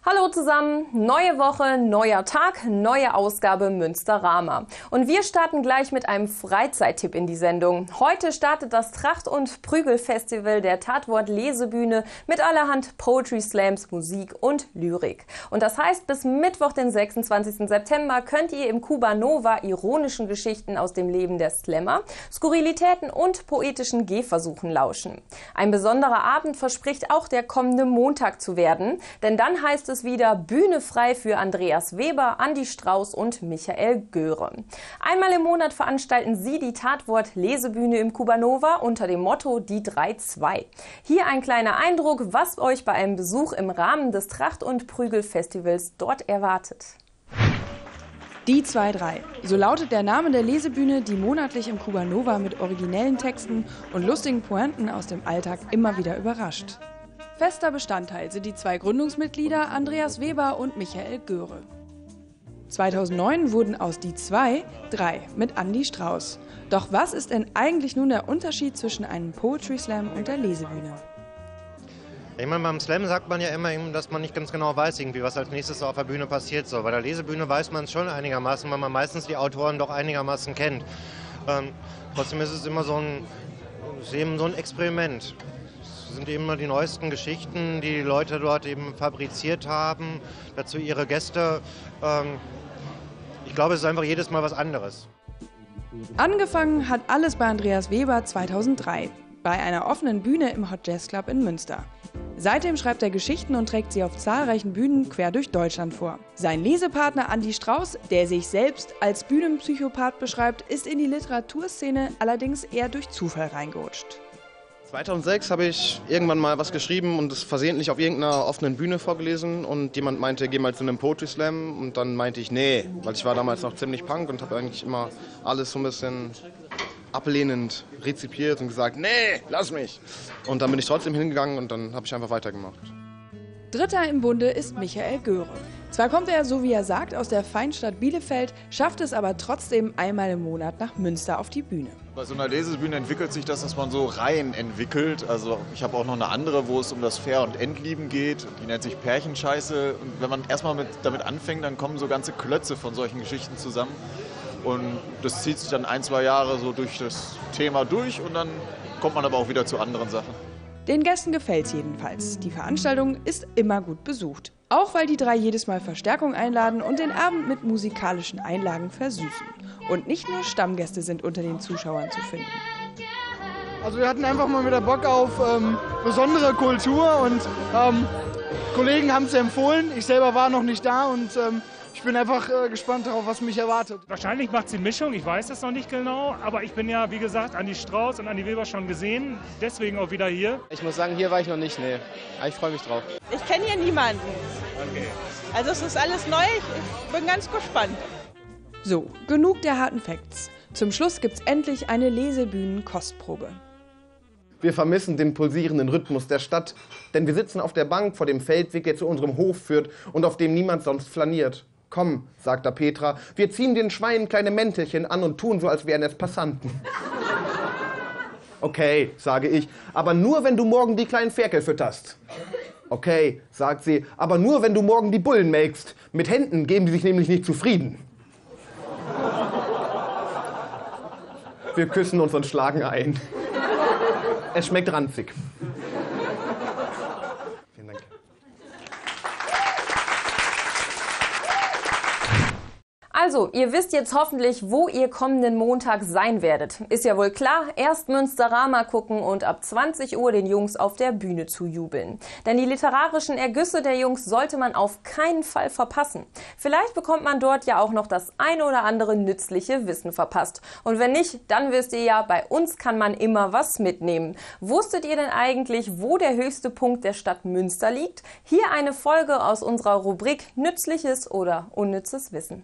Hallo zusammen, neue Woche, neuer Tag, neue Ausgabe Münsterama. Und wir starten gleich mit einem Freizeittipp in die Sendung. Heute startet das Tracht- und Prügel-Festival der Tatwort-Lesebühne mit allerhand Poetry Slams, Musik und Lyrik. Und das heißt, bis Mittwoch, den 26. September, könnt ihr im Kuba Nova ironischen Geschichten aus dem Leben der Slammer, Skurrilitäten und poetischen Gehversuchen lauschen. Ein besonderer Abend verspricht auch der kommende Montag zu werden, denn dann heißt es wieder Bühne frei für Andreas Weber, Andi Strauß und Michael Göre. Einmal im Monat veranstalten sie die Tatwort-Lesebühne im Kuba Nova unter dem Motto Die 3-2. Hier ein kleiner Eindruck, was euch bei einem Besuch im Rahmen des Tracht- und Prügel-Festivals dort erwartet. Die 2-3. So lautet der Name der Lesebühne, die monatlich im Kuba Nova mit originellen Texten und lustigen Pointen aus dem Alltag immer wieder überrascht. Fester Bestandteil sind die zwei Gründungsmitglieder Andreas Weber und Michael Göre. 2009 wurden aus Die 2 3 mit Andi Strauß. Doch was ist denn eigentlich nun der Unterschied zwischen einem Poetry Slam und der Lesebühne? Ich meine, beim Slam sagt man ja immer, dass man nicht ganz genau weiß, was als nächstes auf der Bühne passiert. So. Bei der Lesebühne weiß man es schon einigermaßen, weil man meistens die Autoren doch einigermaßen kennt. Trotzdem ist es immer so ein Experiment. Es sind eben immer die neuesten Geschichten, die Leute dort eben fabriziert haben, dazu ihre Gäste. Ich glaube, es ist einfach jedes Mal was anderes. Angefangen hat alles bei Andreas Weber 2003, bei einer offenen Bühne im Hot Jazz Club in Münster. Seitdem schreibt er Geschichten und trägt sie auf zahlreichen Bühnen quer durch Deutschland vor. Sein Lesepartner Andi Strauß, der sich selbst als Bühnenpsychopath beschreibt, ist in die Literaturszene allerdings eher durch Zufall reingerutscht. 2006 habe ich irgendwann mal was geschrieben und es versehentlich auf irgendeiner offenen Bühne vorgelesen und jemand meinte, geh mal zu einem Poetry Slam und dann meinte ich, nee, weil ich war damals noch ziemlich Punk und habe eigentlich immer alles so ein bisschen ablehnend rezipiert und gesagt, nee, lass mich. Und dann bin ich trotzdem hingegangen und dann habe ich einfach weitergemacht. Dritter im Bunde ist Michael Göre. Zwar kommt er, so wie er sagt, aus der Feinstadt Bielefeld, schafft es aber trotzdem einmal im Monat nach Münster auf die Bühne. Bei so einer Lesebühne entwickelt sich das, dass man so Reihen entwickelt. Also ich habe auch noch eine andere, wo es um das Fair- und Endlieben geht. Die nennt sich Pärchenscheiße. Und wenn man erstmal damit anfängt, dann kommen so ganze Klötze von solchen Geschichten zusammen. Und das zieht sich dann 1-2 Jahre so durch das Thema durch und dann kommt man aber auch wieder zu anderen Sachen. Den Gästen gefällt's jedenfalls. Die Veranstaltung ist immer gut besucht. Auch weil die 3 jedes Mal Verstärkung einladen und den Abend mit musikalischen Einlagen versüßen. Und nicht nur Stammgäste sind unter den Zuschauern zu finden. Also wir hatten einfach mal wieder Bock auf besondere Kultur und Kollegen haben es empfohlen. Ich selber war noch nicht da und ich bin einfach gespannt darauf, was mich erwartet. Wahrscheinlich macht sie Mischung, ich weiß es noch nicht genau, aber ich bin ja, wie gesagt, Andi Strauß und Andi Weber schon gesehen, deswegen auch wieder hier. Ich muss sagen, hier war ich noch nicht, nee. Aber ich freue mich drauf. Ich kenne hier niemanden. Okay. Also es ist alles neu, ich bin ganz gespannt. So, genug der harten Facts. Zum Schluss gibt's endlich eine Lesebühnen-Kostprobe. Wir vermissen den pulsierenden Rhythmus der Stadt, denn wir sitzen auf der Bank vor dem Feldweg, der zu unserem Hof führt und auf dem niemand sonst flaniert. Komm, sagt da Petra, wir ziehen den Schweinen kleine Mäntelchen an und tun so, als wären es Passanten. Okay, sage ich, aber nur, wenn du morgen die kleinen Ferkel fütterst. Okay, sagt sie, aber nur, wenn du morgen die Bullen melkst. Mit Händen geben die sich nämlich nicht zufrieden. Wir küssen uns und schlagen ein. Es schmeckt ranzig. Vielen Dank. Also, ihr wisst jetzt hoffentlich, wo ihr kommenden Montag sein werdet. Ist ja wohl klar, erst Münsterama gucken und ab 20 Uhr den Jungs auf der Bühne zu jubeln. Denn die literarischen Ergüsse der Jungs sollte man auf keinen Fall verpassen. Vielleicht bekommt man dort ja auch noch das ein oder andere nützliche Wissen verpasst. Und wenn nicht, dann wisst ihr ja, bei uns kann man immer was mitnehmen. Wusstet ihr denn eigentlich, wo der höchste Punkt der Stadt Münster liegt? Hier eine Folge aus unserer Rubrik Nützliches oder unnützes Wissen.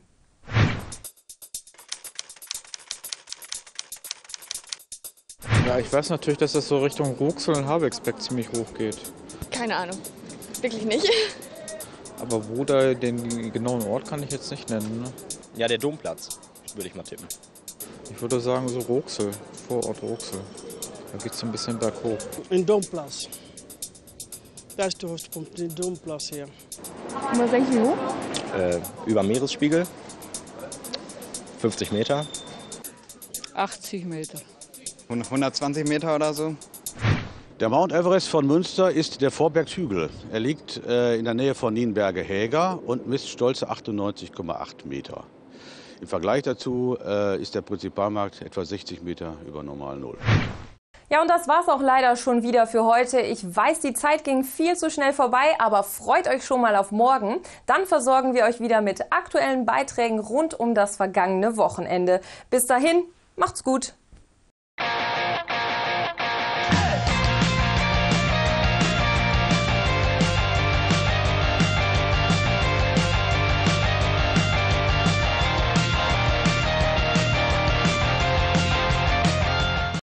Ja, ich weiß natürlich, dass das so Richtung Ruxel und Habexbeck ziemlich hoch geht. Keine Ahnung. Wirklich nicht. Aber wo da den genauen Ort kann ich jetzt nicht nennen. Ne? Ja, der Domplatz, würde ich mal tippen. Ich würde sagen so Ruxel, Vorort Ruxel. Da geht es so ein bisschen berghoch. In Domplatz. Das ist der Höchstpunkt, der Domplatz hier. Und was denkst du, wie hoch? Über Meeresspiegel. 50 Meter. 80 Meter. 120 Meter oder so. Der Mount Everest von Münster ist der Vorbergshügel. Er liegt in der Nähe von Nienberge-Häger und misst stolze 98,8 Meter. Im Vergleich dazu ist der Prinzipalmarkt etwa 60 Meter über Normal Null. Ja, und das war's auch leider schon wieder für heute. Ich weiß, die Zeit ging viel zu schnell vorbei, aber freut euch schon mal auf morgen. Dann versorgen wir euch wieder mit aktuellen Beiträgen rund um das vergangene Wochenende. Bis dahin, macht's gut!